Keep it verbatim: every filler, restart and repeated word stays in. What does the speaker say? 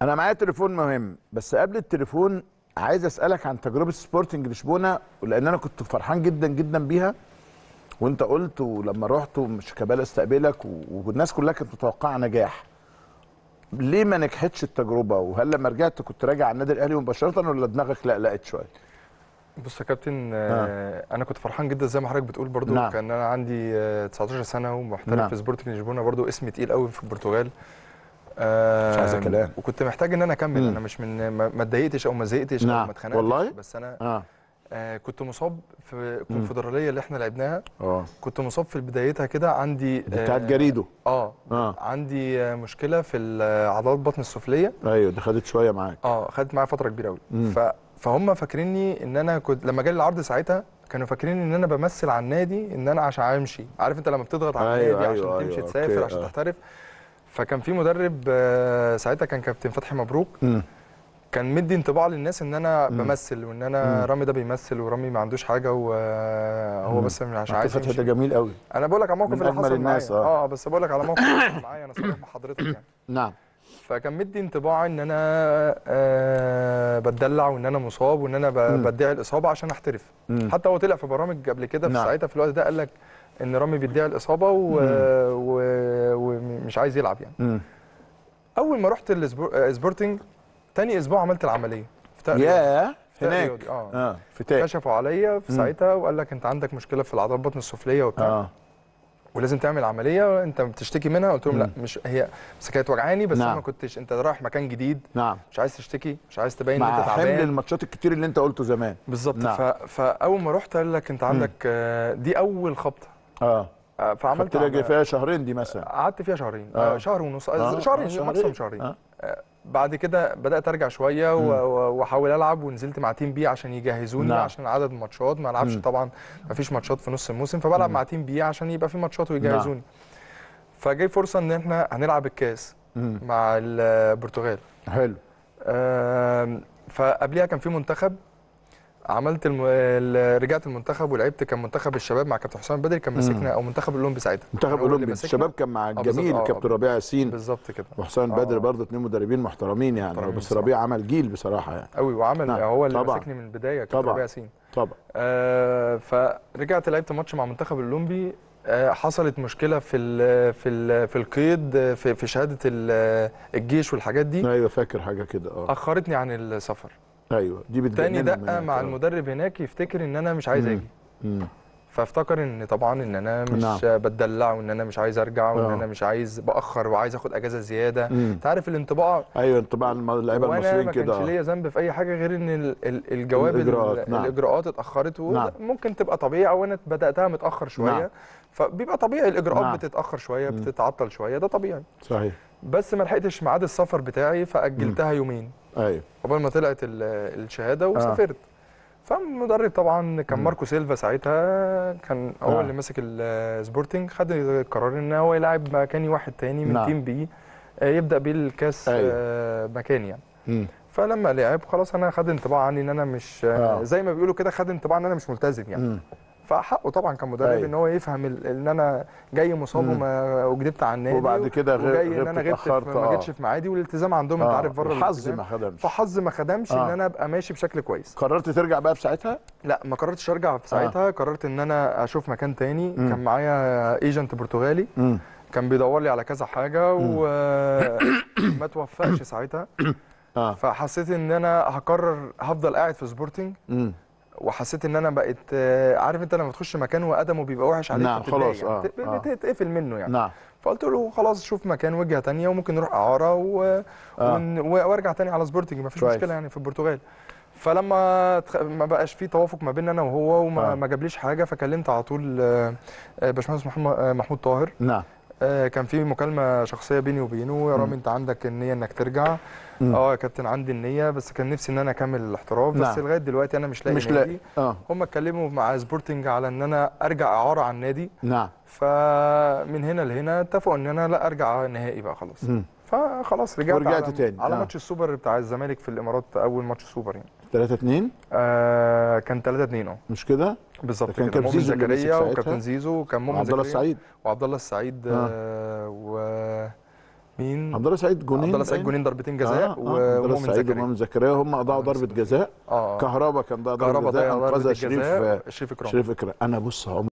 انا معايا تليفون مهم، بس قبل التليفون عايز اسالك عن تجربه سبورتنج لشبونه، لان انا كنت فرحان جدا جدا بيها. وانت قلت ولما رحت شيكابالا استقبلك والناس كلها كانت متوقعه نجاح. ليه ما نجحتش التجربه؟ وهل لما رجعت كنت راجع على النادي الاهلي مباشره ولا دماغك لقلقت شويه؟ بص يا كابتن، آه. انا كنت فرحان جدا زي ما حضرتك بتقول برضو. نعم. كان انا عندي آه تسعتاشر سنه ومحترف نعم. في سبورتنج لشبونه، برضو اسم تقيل قوي في البرتغال. مش عايز كلام. وكنت محتاج ان انا اكمل. مم. انا مش من ما اتضايقتش او ما زهقتش نعم. او ما اتخنقتش، والله بس انا آه. آه كنت مصاب في الكونفدراليه اللي احنا لعبناها. اه كنت مصاب في بدايتها كده. عندي بتاعت جريدو. اه, آه. عندي آه مشكله في عضلات البطن السفليه. ايوه دي خدت شويه معاك. اه خدت معايا فتره كبيره قوي. ف فهم فاكريني ان انا كنت لما جالي العرض ساعتها كانوا فاكرين ان انا بمثل على النادي، ان انا عشان امشي. عارف انت لما بتضغط على أيوة النادي أيوة عشان أيوة تمشي أيوة تسافر أوكي. عشان آه. تحترف. فكان في مدرب ساعتها كان كابتن فتحي مبروك. م. كان مدي انطباع للناس ان انا م. بمثل، وان انا م. رامي ده بيمثل ورامي ما عندوش حاجه وهو بس عشان عايز يمشي. ده جميل قوي. انا بقول لك على الموقف اللي حصل معايا. آه. اه بس بقول لك على موقف حصل معايا، انا صريح مع حضرتك يعني. نعم. فكان مدي انطباع ان انا آه بتدلع وان انا مصاب وان انا بدعي الاصابه عشان احترف. م. حتى هو طلع في برامج قبل كده في نعم. ساعتها في الوقت ده قال لك ان رامي بيدعي الاصابه ومش عايز يلعب يعني. م. اول ما رحت السبورتنج تاني اسبوع عملت العمليه في ياه هناك. اه, آه. في تاك. كشفوا عليا في ساعتها وقال لك انت عندك مشكله في العضلات البطن السفليه وبتاع. آه. ولازم تعمل عمليه انت بتشتكي منها. قلت لهم لا مش هي، بس كانت وجعاني. بس نعم. انا ما كنتش، انت رايح مكان جديد. نعم. مش عايز تشتكي، مش عايز تبين ان انت تعبان مع حمل الماتشات الكتير اللي انت قلته زمان. بالظبط. نعم. فاول ما رحت قال لك انت عندك آه دي اول خبطه. اه فعملت لها فيها شهرين دي مثلا. قعدت فيها شهرين. آه. شهر ونص. آه. شهرين آه. ماكسيموم شهرين. آه. بعد كده بدات ارجع شويه واحاول العب، ونزلت مع تيم بي عشان يجهزوني. نعم. عشان عدد ماتشات ما العبش طبعا، ما فيش ماتشات في نص الموسم، فبلعب مع تيم بي عشان يبقى في ماتشات ويجهزوني. نعم. فجاي فرصه ان احنا هنلعب الكاس مم. مع البرتغال. حلو. آه فقبليها كان في منتخب. عملت الم... رجعت المنتخب ولعبت. كان منتخب الشباب مع كابتن حسام بدري كان ماسكنا، او منتخب الاولمبي ساعتها. منتخب الاولمبي الشباب كان مع الجميل آه كابتن ربيع ياسين. بالظبط كده. وحسام بدري برضه اثنين مدربين محترمين يعني. محترمين بس ربيع عمل جيل بصراحه يعني قوي، وعمل نعم. هو اللي طبعًا. ماسكني من البدايه كابتن ربيع ياسين. طبعا. آه فرجعت لعبت ماتش مع منتخب الاولمبي. آه حصلت مشكله في ال في ال في القيد في, في شهاده الجيش والحاجات دي. ايوه فاكر حاجه كده. اه اخرتني عن السفر. ايوه دي بتجنني. تاني دقه مع المدرب هناك يفتكر ان انا مش عايز اجي. مم. فافتكر ان طبعا ان انا مش نعم. بتدلع، وان انا مش عايز ارجع، وان انا مش عايز باخر وعايز اخد اجازه زياده. انت عارف الانطباع. ايوه انطباع اللعيبه المصريين كده. وانا ما كانش ليا ذنب في اي حاجه غير ان الجواب الإجراءات. نعم. الاجراءات اتاخرت. وممكن نعم. تبقى طبيعي، او انا بداتها متاخر شويه. نعم. فبيبقى طبيعي الاجراءات نعم. بتتاخر شويه، بتتعطل شويه، ده طبيعي. صحيح. بس ما لحقتش ميعاد السفر بتاعي فاجلتها يومين. ايوه قبل ما طلعت الشهاده وسافرت. آه. فالمدرب طبعا كان ماركو سيلفا ساعتها، كان هو آه. اللي ماسك السبورتنج. خد القرار ان هو يلعب مكاني واحد تاني من نعم. تيم بي يبدا بيه الكاس. أيوه. مكاني يعني. م. فلما لعب خلاص انا خد انطباع عني ان انا مش آه. زي ما بيقولوا كده، خد انطباع ان انا مش ملتزم يعني. م. فحقه طبعا كمدرب أيوه. ان هو يفهم ان انا جاي مصاب وما وكدبت على النادي، وبعد كده غير ان انا غبت ما جيتش في ميعادي، والالتزام عندهم آه. انت عارف بره الحظ ما خدمش. فحظ ما خدمش آه. ان انا ابقى ماشي بشكل كويس. قررت ترجع بقى في ساعتها؟ لا ما قررتش ارجع في ساعتها. آه. قررت ان انا اشوف مكان تاني. م. كان معايا ايجنت برتغالي. م. كان بيدور لي على كذا حاجه وما توفقش ساعتها. آه. فحسيت ان انا هقرر هفضل قاعد في سبورتنج. م. وحسيت ان انا بقيت عارف انت لما تخش مكان وقدمه بيبقى وحش عليك. نعم خلاص. يعني آه. بتقفل منه يعني. نعم. فقلت له خلاص شوف مكان وجهه ثانيه، وممكن نروح اعاره و... آه. ون... وارجع ثاني على سبورتنج، ما فيش مشكله يعني في البرتغال. فلما تخ... ما بقاش في توافق ما بيننا انا وهو، وما آه. ما جابليش حاجه، فكلمت على طول باشمهندس محمود طاهر. نعم. كان في مكالمه شخصيه بيني وبينه. يا رامي انت عندك النيه انك ترجع؟ اه يا كابتن عندي النيه، بس كان نفسي ان انا اكمل الاحتراف. بس نعم. لغايه دلوقتي انا مش لاقي مش نادي. اه هم اتكلموا مع سبورتنج على ان انا ارجع اعاره عن النادي. نعم. فمن هنا لهنا اتفقوا ان انا لا ارجع نهائي بقى خلاص. م. فخلاص رجعت ورجعت على, تاني. على آه. ماتش السوبر بتاع الزمالك في الامارات، اول ماتش سوبر يعني ثلاثة اثنين. آه كان ثلاثة اثنين. اه مش كده بالظبط كده. كان مؤمن زكريا وكابتن زيزو وكان مؤمن زكريا وعبد الله السعيد وعبد الله السعيد. آه. آه و مين؟ عبد الله سعيد جونين، عبد الله سعيد جونين ضربتين جزاء، آه. آه. ومؤمن زكريا ومؤمن زكريا هم اضاعوا ضربه جزاء. اه كهربا كان ضيع ضربه جزاء، انقذها شريف شريف اكرام. شريف اكرام. انا بص